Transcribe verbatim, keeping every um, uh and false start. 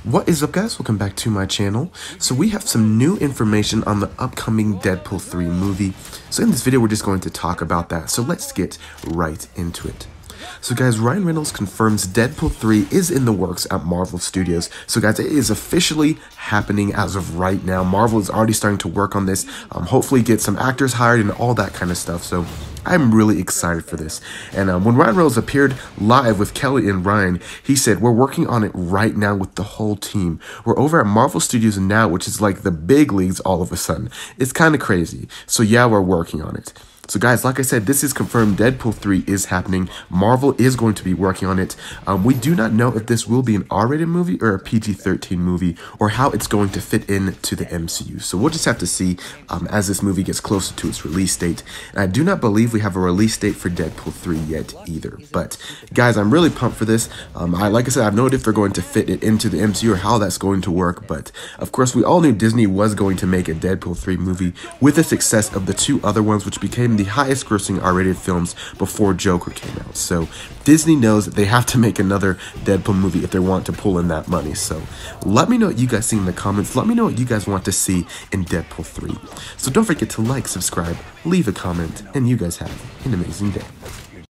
What is up, guys? Welcome back to my channel. So we have some new information on the upcoming Deadpool three movie. So in this video we're just going to talk about that, so let's get right into it. So guys, Ryan Reynolds confirms Deadpool three is in the works at Marvel Studios. So guys, it is officially happening as of right now. Marvel is already starting to work on this, um, hopefully get some actors hired and all that kind of stuff. So I'm really excited for this. And um, when Ryan Reynolds appeared live with Kelly and Ryan, he said, "We're working on it right now with the whole team. We're over at Marvel Studios now, which is like the big leagues all of a sudden. It's kind of crazy. So yeah, we're working on it." So guys, like I said, this is confirmed. Deadpool three is happening. Marvel is going to be working on it. Um, we do not know if this will be an R rated movie or a P G thirteen movie, or how it's going to fit into the M C U. So we'll just have to see um, as this movie gets closer to its release date. And I do not believe we have a release date for Deadpool three yet either. But guys, I'm really pumped for this. Um, I, like I said, I don't know if they're going to fit it into the M C U or how that's going to work. But of course, we all knew Disney was going to make a Deadpool three movie with the success of the two other ones, which became the highest grossing R rated films before Joker came out. So Disney knows that they have to make another Deadpool movie if they want to pull in that money. So let me know what you guys see in the comments. Let me know what you guys want to see in Deadpool three. So don't forget to like, subscribe, leave a comment, and you guys have an amazing day.